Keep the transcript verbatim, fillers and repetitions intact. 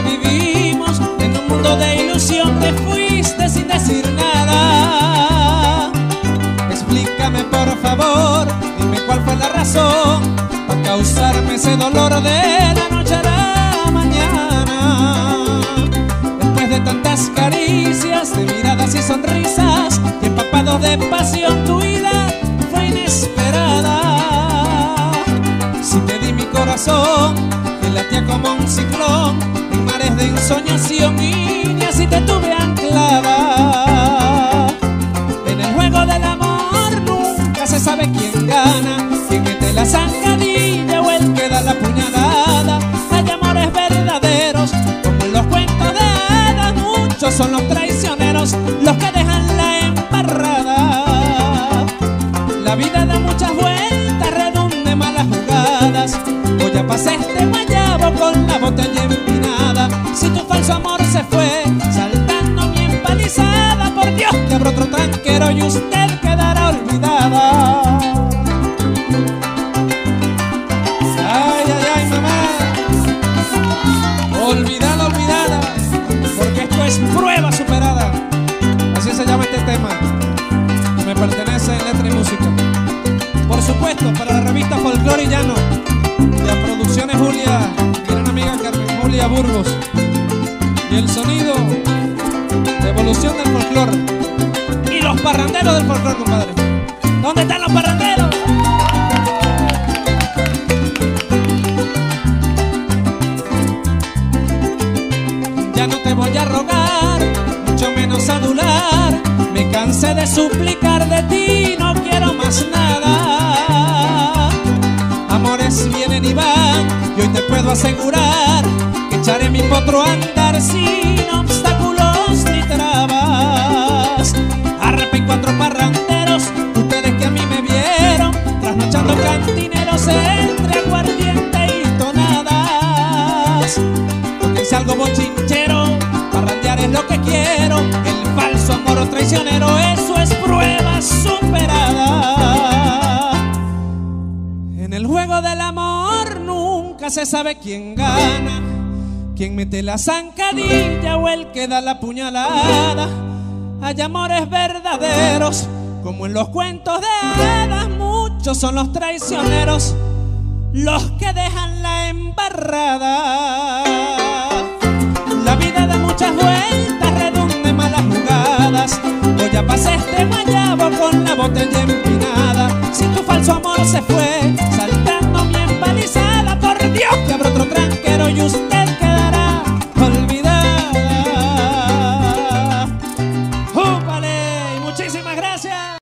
vivimos en un mundo de ilusión. Te fuiste sin decir nada. Explícame por favor, dime cuál fue la razón para causarme ese dolor de la noche a la mañana. Después de tantas caricias, de miradas y sonrisas, y empapados de pasión, tu ida fue inesperada. Si te di mi corazón, que latía como un ciclón en mares de ensoñación, y ni así te tuve anclada. En el juego del amor nunca se sabe quién gana, quién mete la zancadilla o el que da la puñalada. Hay amores verdaderos como en los cuentos de hadas. Muchos son los traicioneros, los que dejan la embarrada. La vida da muchas vueltas, redonde malas jugadas. Hoy ya pasé este guayabo con la botella empinada. Si tu falso amor se fue saltando mi empalizada, por Dios que habrá otro tranquero y usted quedará olvidada. Ay, ay, ay, mamá. Olvidada, olvidada, porque esto es prueba superada. Así se llama este tema, que me pertenece en letra y música. Por supuesto, para la revista Folclore y Llano, y a Producciones Julia, mi gran amiga Carmen Julia Burgos. Y el sonido de evolución del folclore. Y los parranderos del folclore, compadre. ¿Dónde están los parranderos? Ya no te voy a rogar, mucho menos adular. Me cansé de suplicar de ti, no quiero más nada. Amores vienen y van, y hoy te puedo asegurar que echaré mi potro a andar sin obstáculos ni trabas. Arrepen cuatro parranderos, ustedes que a mí me vieron trasnochando cantineros entre aguardiente y tonadas. Tóquense algo bochinchero, parrandear es lo que quiero. El falso amor o traicionero, eso es prueba superada. En el juego del amor nunca se sabe quién gana, quién mete la zancadilla o el que da la puñalada. Hay amores verdaderos como en los cuentos de hadas. Muchos son los traicioneros, los que dejan la embarrada. La vida da muchas vueltas, redonde malas jugadas. Hoy ya pasé este guayabo con la botella en pie.